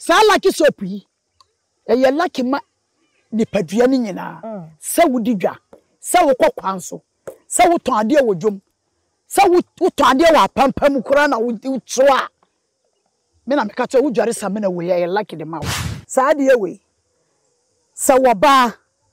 sa lucky soap yi ye lucky ma nipadua ni nyina se wodi dwa se wo kokwan so se wo ton ade wo dwom se wo ton ade wo apampam kura na wo tsoa me na meka to wo dware same na we ye lucky de ma wo sa ade we se wo ba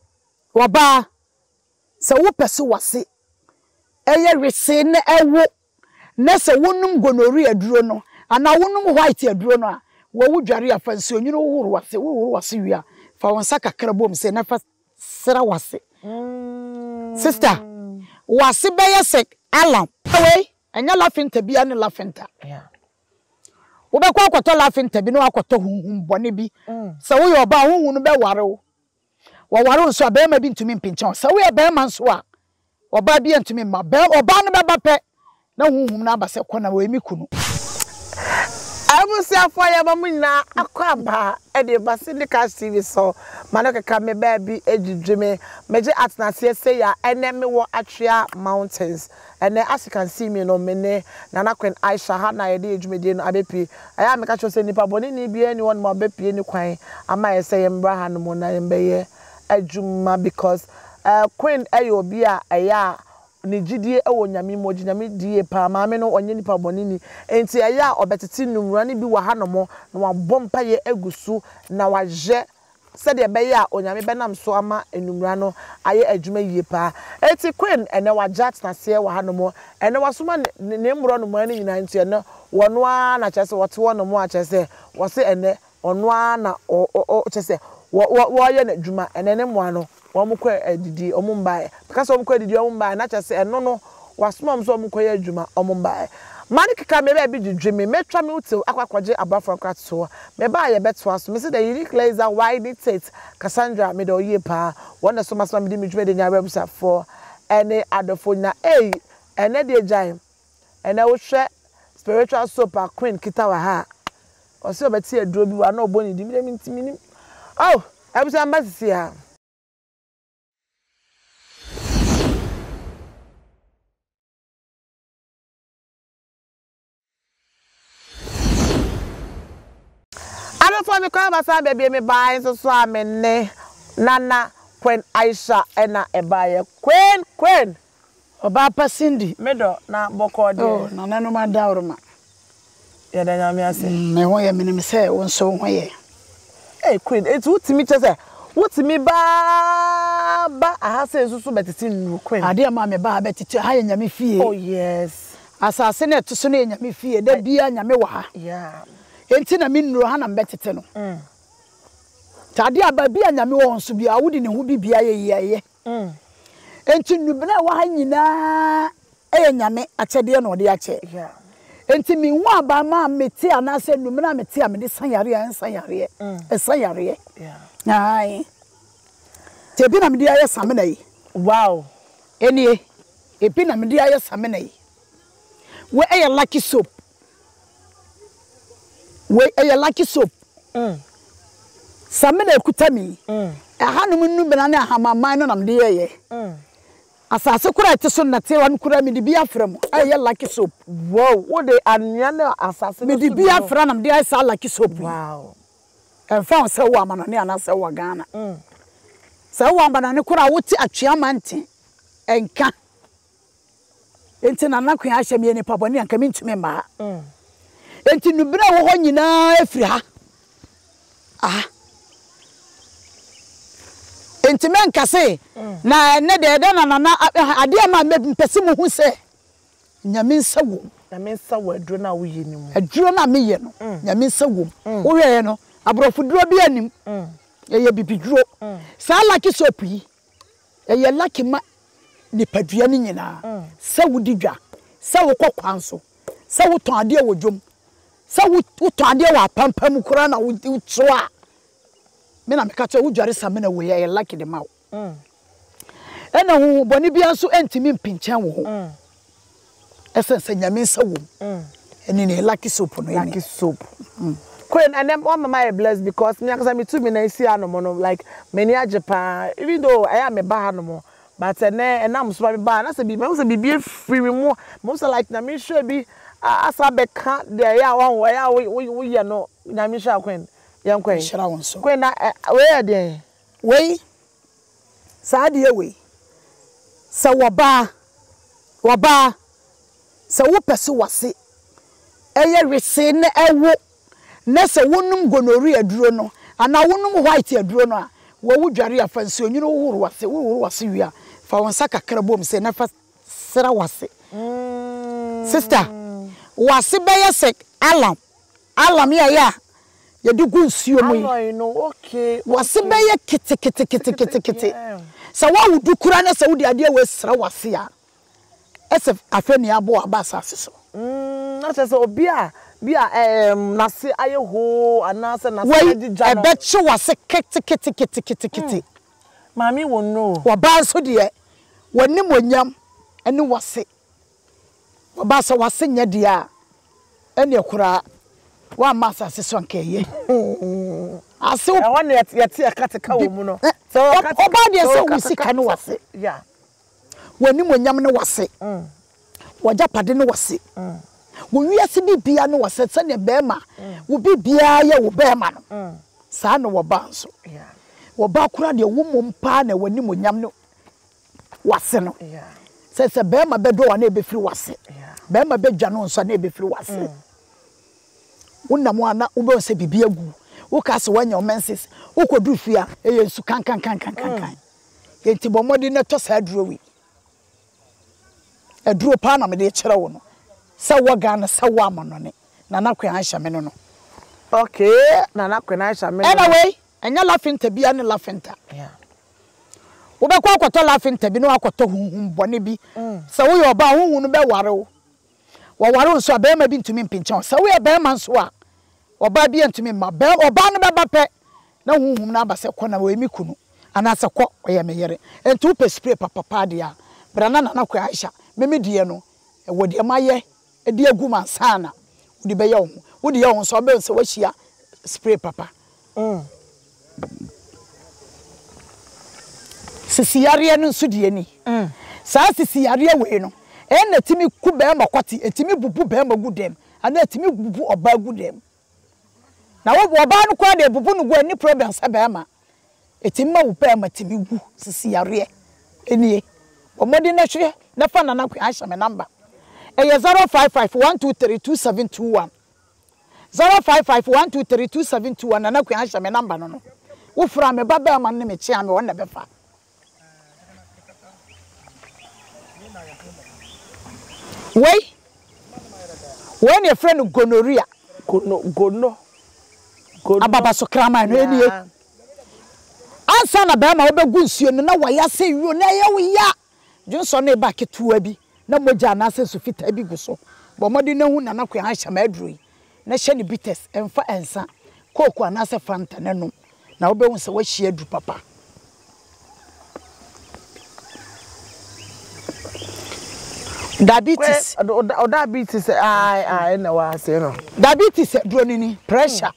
se wo pese wase eye rese na ewo na se wonum gonori aduro no ana wonum white aduro no a wo dware afansi onyino wo woro wase wi a fa wonsa kakra bom se na fa sra wase sister wase beye se alam we enya lafinta bia ne lafinta wo be kwa kwato lafinta bi no akwato hunhun bone bi se wo yo ba hunhun no be ware wo ware nso abe ma bi ntumi mpincha se wo be ma nso a oba bi ntumi ma be oba no be bape na hunhun na abase kona wo emi kunu abusia for ya ba munna akwaba e de basilica TV so manokeka me baby ejidweme meje atnase se ya ene me wo Atwea mountains ene as you can see me no mene nana Queen Aisha ha na ye de ejumede no abepi aya me ka cho se nipa boni ni bia ni won mo abepi ni kwan ama ye se ye mbra ha no mo na ye mbeye ejuma because Queen ayobi a aya ni jidie ewo nyame mo nyame die pa maame no onye nipa bonini enti eya obetete numura ni bi wa hanomo na wabompa ye agusu na waje sede be ya onyame benam so ama enumura no aye adwuma yie pa enti Queen ene wajat na se wa hanomo ene wasoma ne mmuro no mani nyina enti ene wono a na chese wote wono mo a chese wose ene ono a na chese wo ye na adwuma ene ne mo ano omukwe edidi omumbae because omukwe edidi omumbae na chese eno no wasoma mso omukwe adwuma omumbae mani kika me ba bi dwedweme metwa me util akwakwaje abafra kratso me ba ye beto aso me say the unique laser why dictate Cassandra me do ye pa wona so masoma me di me dwede nya rebusa for ene adofo na ene de agyan ene wo hwe spiritual soap a Queen kita wa ha o se obeti aduro bi wa na oboni di me ntimi oh abusa ambasisi ha for me kwa basa baby me buy so amene nana Queen Aisha ena ebaye Queen oba pasindi medo na bokode oh nana no ma dauruma ya da nyame ase me ho ye me se wonso ho ye Queen it wutimi chese wutimi ba aha se susu betiti nu Queen ade ma me ba betiti ha ye nyame fie oh yes asase na to so na nyame fie da bia nyame wa ha yeah enti na minuro ha na mbetete no tade ababi anyame won so bia wodi ne ho bibia ye enti nubena wa ha nyina nyame akyede na ode akye enti mi ho aba ma meti anase numena meti a me de sanyare ai te bi na me de aye samena yi wow enie ebi na me de aye samena yi we lucky soap we lucky soap samena ekutami hanum numena na hamaman no nam de ye asase kura ete so na te wan kura mi di bia frem lucky soap wow wo de anya na asase mi di bia fra nam de asa lucky soap wow fa se wo amano ne ana se wo Ghana se wo amana ne kura wo ti Atwea mante enka enti na na Queen Aisha mi ni papa ne anka mi ntumi ma enti nubira wo ho nyina afiri ha enti men kase na ne de na ade ma mpese mu hu se nyame nsawo aduro na wo yi ni mu aduro na me ye no nyame nsawo wo ye no abrofo duro bi anim ye bibiduro sa lucky soap yi ye lucky ma nipadua ni nyina se wodi dwa se wo kokwan so se wo ton ade wo dwom se wo ton ade wo apampam kura na wo tsoa me na meka to wo dware same na wo ye lucky de ma wo ena hu boni bia so entimi mpinchen wo esense nyame nsawo eni ne lucky soap no lucky soap Queen and them one mama blessed because me akasa me too me na see anomo no like many ajepa even though I am a ba anomo but and I'm so ba na say be free mu mo say like na me sure be asa beka there ya one way we no na me sure Queen Yankwe. Shira won so. Queen where dey? Wei. Saa de wei. Sa woba. Sa wo pese wase. Eye rese ne ewo. Na se wonum gonori aduro no. Ana wonum white aduro no a. Wo wudware afansi onyino wo woro wase wi a. Fa won saka krabom se na fa sera wase. Sister, wase beye sek alam ya ye di gu nsuo mu I know, okay. Wase beye kete. Sa wa wudu kura na sa wudi ade we sera wase a. Esef afeni abo abasa so. Na se obia na se aye ho anase na se di jano. Ebe chi wase kete. Mami won know. Wa ba so de wani monyam ene wase. Wa ba so wase nya de a ene kura wa masa se so nkeye. Ase I want yet katika wo mu no. So oba de se wusika ne wase. Yeah. Wani monyam ne wase. Wajapade ne wase. Wo wiase bibia ne wase se ne bema. Wo bibia ye wo bema no. Sa no wo ba nso. Yeah. Wo ba kura de wo mompa na wani monyam ne wase no. Yeah. Se bema bedo wa na ebefiri wase. Yeah. Bema bedwa no nso na ebefiri wase. Wonamo ana wo be se bibia gu. Wo ka se wanya omenses. Wo kodu fia eye nsu kan. Enti bomodi na to sa aduro wi. Aduro pa na me de kire wo no. Sa wo ga na sa wo amonone. Na na Queen Aisha me no. Okay, na Queen Aisha me. Anyway, enya lafinta bia ne lafinta. Yeah. Wo be kwa akoto lafinta bi no akoto hunhun bone bi. Sa wo yo ba hunhun no be ware wo. Wo ware nso abema bi ntumi mpinchen. Sa wo abema nso a oba bi ntumi ma be oba no be bape na hunhun na abase kona wo emi kunu. Ana se kọ oye meyere. Enti wo pe spray papa de a. Brana na Queen Aisha. Meme die no wo de maye e de agu mansana. Wo de be ye wo. Wo de ye wo so be se wo hia spray papa. Sisiyare no nso de ni. Sa sisiyare we no. Na timi ku be ma kwati, etimi bubu be ma gudem. Ana etimi bubu oba gudem. Na wo oba no kwa de bubu no go ani problem sa be ma. Etimi ma wo be ma timi gu sisiyare. Enie. Omodi na hwe na fa na Queen Aisha me number. Eye 0551232721. 0551232721 na Queen Aisha me number no. Wo fra me baba ma ne me chia me wona be fa. Wei. When your friend gonorrhea. Gono. Ababa so krama no enie. Ansa na be ma obegu nsuo no na waya se wio na ye wo ya. Junso na ba ketua bi na moja na se so fita bi gu so. Bo modi na hu na Queen Aisha ma aduro yi. Na hye ne bites emfa ensa. Koku ana se fanta na no. Na obehu se wa hye adu papa. Diabetes. Diabetes I na wa say no. Diabetes aduro ni pressure.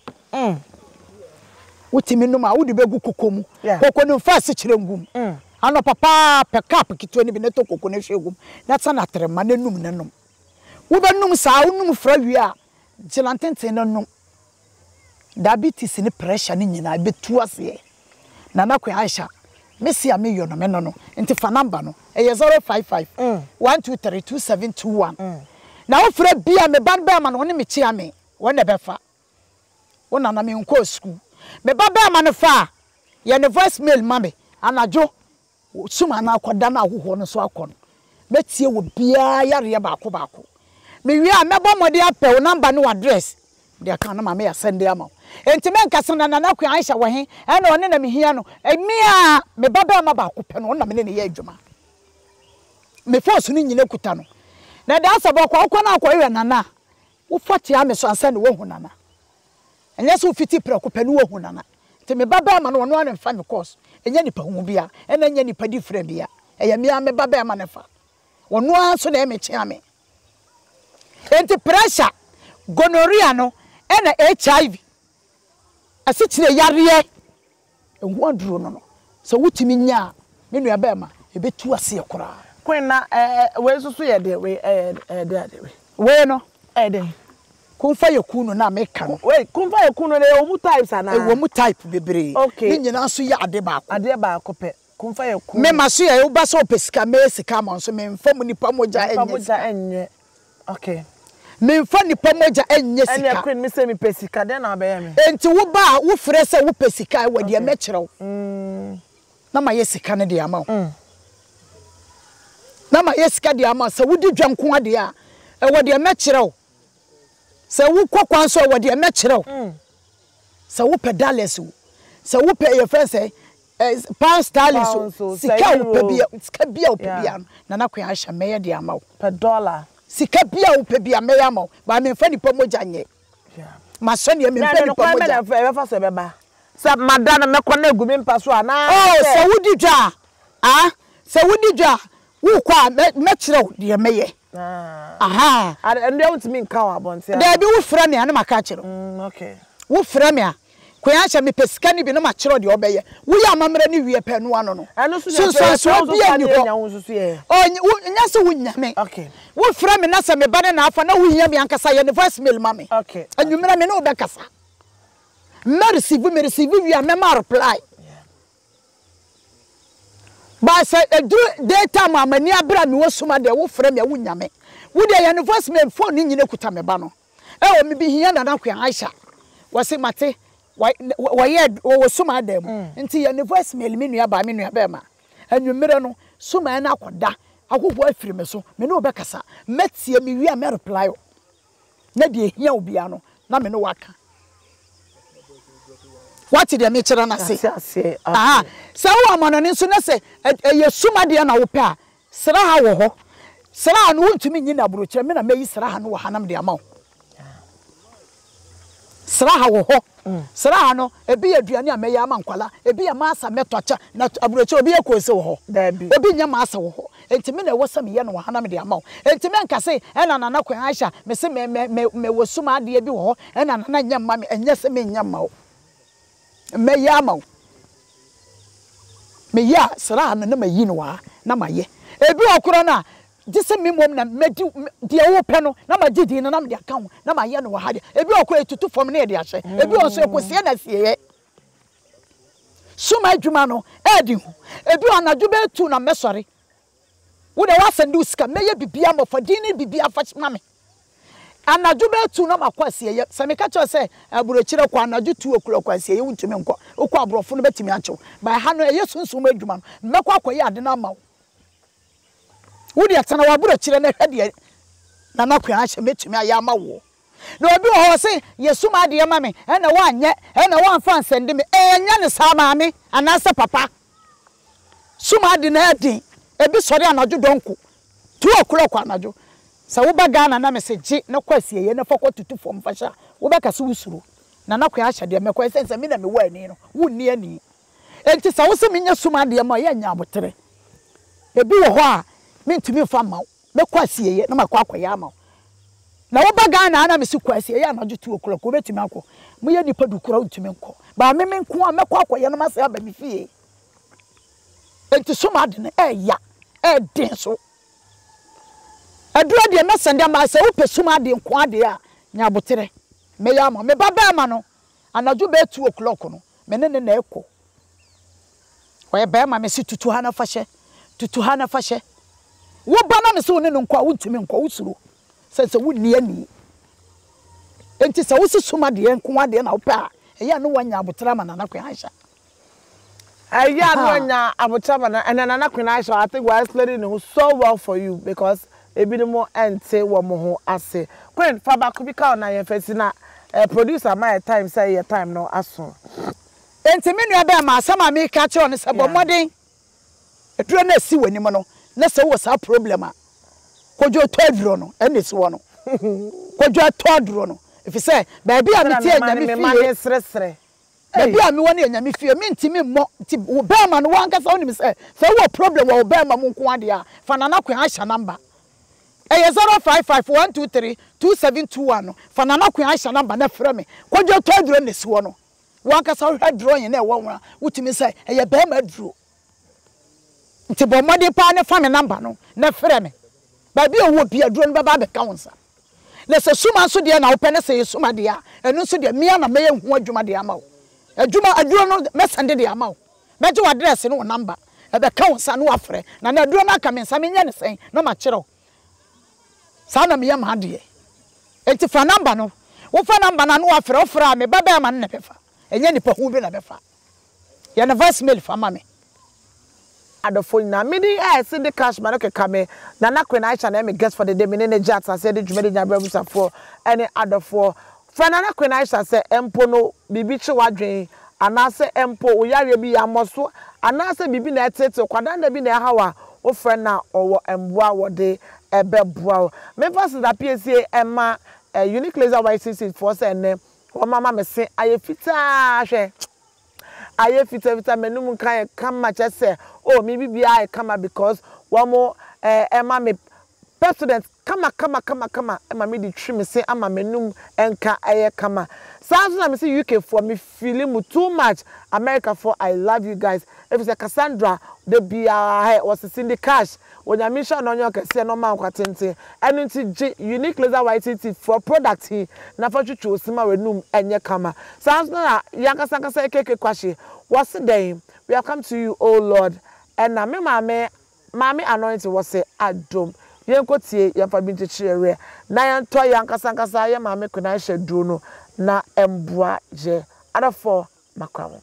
Utimi no ma wudi begu kokomu. Koko no fa se kire ngum. Ano papa pe cap kitwa ni bi neto koko ne hwegum. Na tsa na trema na num na num. Wo be num sa wo num fra wi a gilantenten na num. Diabetes ni pressure ni nyina betu ase. Na Queen Aisha Messi a me yo no me no. Nti fa number no. Eye 055 1232721. Na wo fra bia me ban ba ma no ne me chia me. Wo ne be fa. Wo na me nko school. Me ba ba ma no fa. Ye ne voicemail mame. Anajo suma na akoda na ahoho no so akọ no. Metie wo bia yare ba ko. Me wi a mebo mode apɛ wo number no address. De aka na mama ya send ama. Enti men kasa na Queen Aisha wo he. E na one na me hia no. Emi a me ba ba ma ba ko pɛ no na me ne ye adwuma. Me force ni nyine kuta no. Na da asaba kwa na akọ ye nana. Wo foti ame so ansa ne wo hu nana. Enye so fiti pre ko pɛ no wo hu nana. Te me baba ma no no an fa me course enya nipa hu bia ena enya nipa different bia eya me a me baba ma ne fa wono an so na me chia me enti pressure gonorrhea no ena HIV asichire yare ehu aduro no so wutimi nya me nua ba ma ebetu ase ekora Queen na we so ye de we de we we no de Kumfa yekunu na meka no. Wait, kumfa yekunu na omu types ana. E wo mu type bebre. Okay. Ni nyina so ya ade ba ko. Ade ba ko pe. Kumfa yekunu. Me maso ya wo ba so pesika me sika ma so me mfa mu nipa moja enye. Okay. Me mfa nipa moja enye sika. Ene Queen me say me pesika den na be me. Enti wo ba wo frɛ sɛ wo pesika wo de me kyerɛw. Na ma yesika ne de ama wo. Na ma yesika de ama sɛ wo di dwanko ade a wo de me kyerɛw. Sɛ wo kwakwan so wo de me kyerɛw. Sɛ wo pedales wo. Sɛ wo pɛ ye frɛ sɛ pound sterling so sika wo pɛ bia sika bia wo pɛ bia na Queen Aisha me de ama wo. Per dollar. Sika bia wo pɛ bia me ya ma wo. Ba me mfa nipa moja nye. Ma so ne me mfa nipa moja. Na e fa so be ba. Sa madana me kwana egu me mpa so ana. Oh, sɛ wo di dwa. Sɛ wo di dwa, wo kwa me kyerɛw de me ye. Aha. And they want me nka wa bonte. Da bi wo frɛ me ana maka kyerɛw. Okay. Wo frɛ me a Queen Aisha me pesika ni bi no ma kyerɛw de obɛyɛ. Wo ya amamra ni wie pɛ no ano no. Eno so so bia ni ho. Oh, nya so wo nyame. Okay. Wo frɛ me na sɛ me ba ne na afa na wo hia bi ankasa ye ne voice mail ma me. Okay. Anwumra me na obɛkasa. Me receive we a mema reply. Ba say data ma mani abra me wo suma de wo frɛ me wo nyame. Wo de ye ne voice mail phone ni nyine kuta me ba no. O me bi hia na Queen Aisha. Wo se mate wo ye wo suma dem. Nti ye ne voice mail me nua ba ma. Anwumre no suma na akoda. Akoko afiri me so. Me no obɛkasa. Metie me wi a me reply. Na de hia obi ano. Na me no waka. What did me chira na say? Aha. So wo amano ni so na say ye suma de na wo pe a sra ha wo ho. Sra no wontumi nyi na buro kire me na meyi sra ha no wo hanam de ama wo. Sra ha wo ho. Sra ha no ebi aduane a meyi ama nkwala, ebi ya masa metocha na aburo kire obi ekose wo ho. Obi nya masa wo ho. Enti me na wo sa me ye no wo hanam de ama wo. Enti me nka say na na Queen Aisha me se me wo suma de bi wo ho na nya ma me enye se me nya ma wo. Me yama me ya sra na mayi no wa na maye ebi okoro na gise me mom na medi de wo pe no na magidi na me de aka ho na maye no wa ha de ebi okoro etutu fom na e de ahye ebi oso ekosie na sieye suma adwuma no edi ho ebi anadwo be tu na mesori wo de wa sende usika meye bibia mofodi ni bibia fa ma me anadwo be tu na makwase ye se me ka cho se aburo kire kwa anadwo tu okuro kwase ye wuntumi nko okọ abrofo no betimi achew ba ha no ye sunsun adwuma no mekọ akoye ade na ma wo de atana wa aburo kire na hwede na Queen Aisha metumi aya ma wo na obi ho se yesuma ade ma me na wa anye na wa mfa nsende me enya ne sa ma me anase papa suma ade na ade ebi sori anadwo donko tu okuro kwa anadwo sa wo ba Ghana na message na kwase ye na fokọ tutu fom fasha wo be kase wusuru na Queen Aisha de me kwa sense me na me wa ani no wonni ani enti sa wo se menya suma de ma ye nya abotere ebi wo ho a me ntumi fa ma me kwase ye na makwa akoya ma na wo ba Ghana na me si kwase ye na jutu okura ko betumi akọ mo ye nipa dukura ntumi nkọ ba me nko a mekwa akoya na ma se aba mi fie enti suma de ne ya den so Aduro de mesende ma se wo pesuma de nko ade a nya abotere me ya ma me baba ma no anadwo be 2 o'clock no me ne na ekọ we ba ma me si tutu ha na fashe wo ba na me se wo ne nko a wontumi nko wusuro se wo ni ani enti se wo si suma de nko ade na wo pa eya no wanya abotere ma na Queen Aisha eya no wanya abotere ma na Queen Aisha. I think we're explaining it so well for you because ebi no mo ente wo mo ho ase Queen fa ba ko bi ka na ye fesi na producer my time say your time no aso enti me nua be ma asama me ka che on se bo modern Aduro na si wani mo no na se wo sa problem a kojo to aduro no ene si wo no kojo to aduro no if say ba bia me tie nya me fie ba bia me woni nya me fie me ntimi mo ti wo be ma no wan ka sa woni me say wo problem wo be ma mo nko ade a fa na Queen Aisha number 055123271 for Nana Queen Aisha number na frɛ me kojo to aduro ne si wo no wan ka sa hwa drawing na e wo nwa wutimi say eye be ma aduro nti bo mode pa ne fa me number no na frɛ me ba bi owo bi aduro no baba be ka wonsa na se suma so de na opene se suma de a enu so de mia na meye hu adwuma de ama wo aduro no mesende de ama wo meje wa address no number e be ka wonsa no afre na aduro na aka mensa menye ne sen na ma kire wo sa na meya ma de enti fa number no wo fa number na no afre ofra me baba ma ne pefa enye ni pa hu bi na befa ya na voice mail fa ma me adofo na me di see the cash man okay come na Queen Aisha na me guest for the day me ne jats I said the jumedi nyabra busafo any adofo friend na Queen Aisha say empo no bibi chi wadwen anase empo oyare bi amoso anase bibi na etete kwadanda bi na hawa o friend na owo emboa wode ebeboa me first that PSA emma unique laser YCC for say ne o mama me se ayefita hwe aye fita menum kan kama chese oh me bibia kama because one more ema me president kama ema me di trim say ama menum enka aye kama sounds na me say UK for me feeling too much America for I love you guys if it's Cassandra the bia was in the cash when you mention on your kese no man kwatente enu unique laser white for product he na for chuchu osima wenum enye kama sounds na yankasa keke kwashi what's the day we have come to you oh Lord and na me mame anointing was say adom yenkotie yamfa binti chire na yanto yankasa ye mame Queen Aisha Duro na emboa je adafo makwamo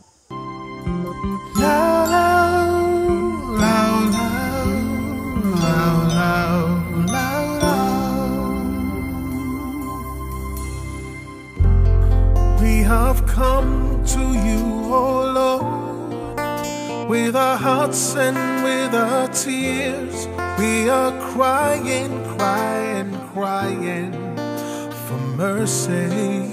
We have come to you, oh Lord, with our hearts and with our tears. We are crying for mercy.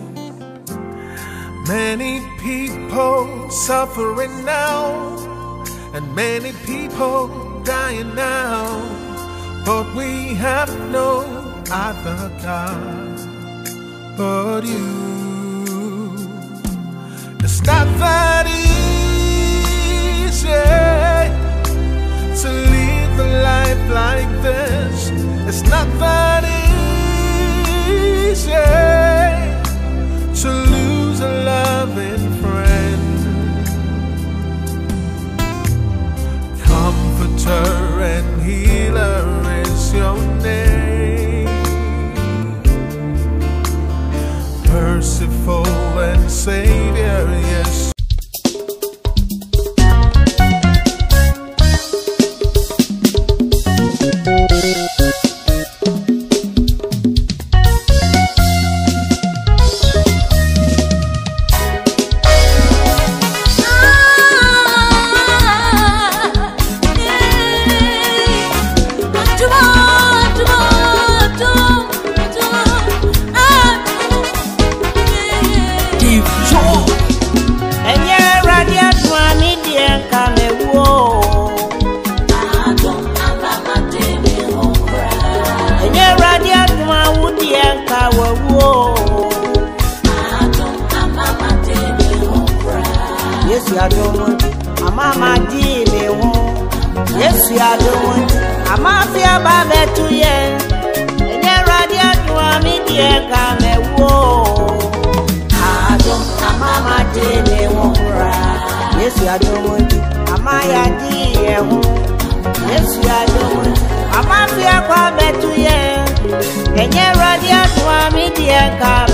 Many people suffering now, and many people dying now, but we have no other God but you. It's not that easy to live a life like this. It's not that easy to lose a loving friend. Comforter and healer is your name. Merciful and Savior, yes. I'm a